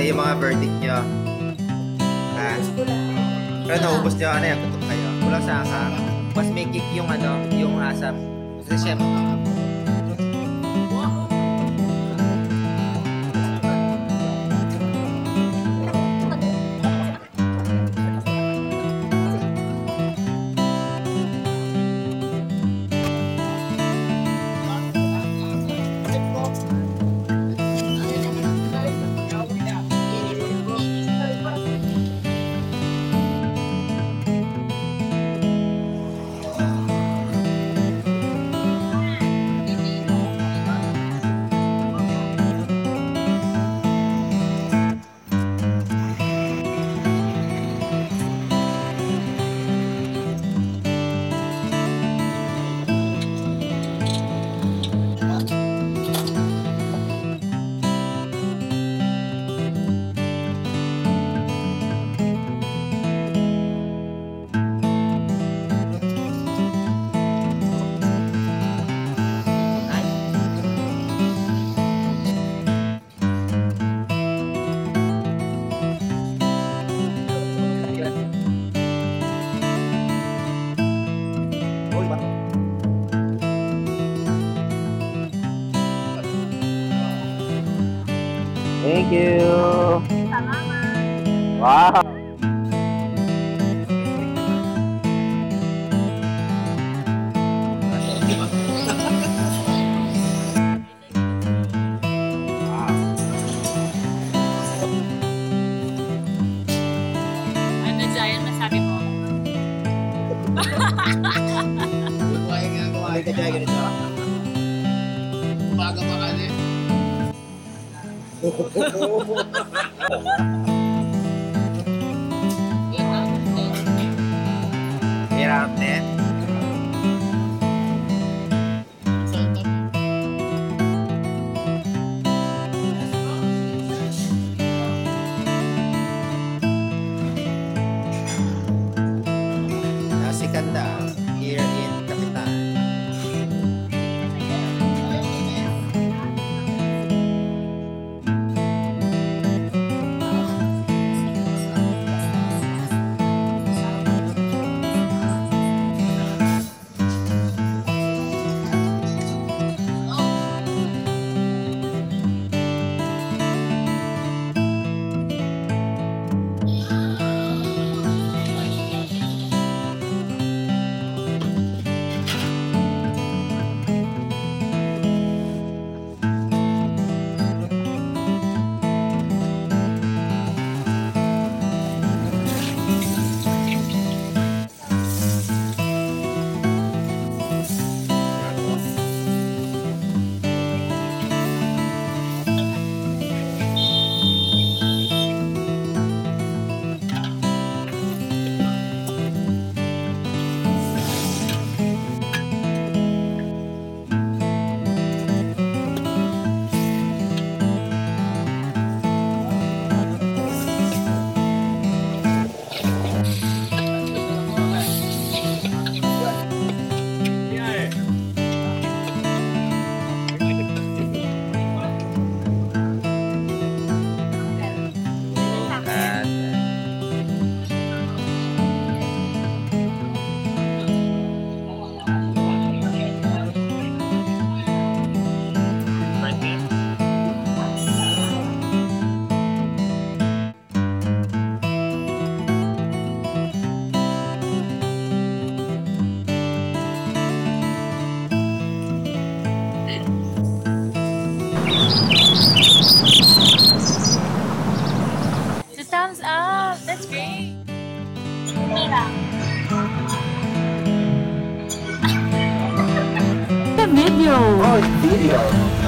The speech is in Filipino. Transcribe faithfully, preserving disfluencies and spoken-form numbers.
yung mga verdict nyo. Ah. Pero naubos nyo, ano yan, tutok kayo. Kulang sa asam. Mas may kick yung ano, yung asam. Kasi chef. Thank you. Salamat. Wow. Ano dyan, masabi mo? Ano ka dyan, ganito? Umaga pa kasi. Hirap din. Nasi Kanda, here in Kapitan. Two thumbs up! That's great! The video. Oh, it's video.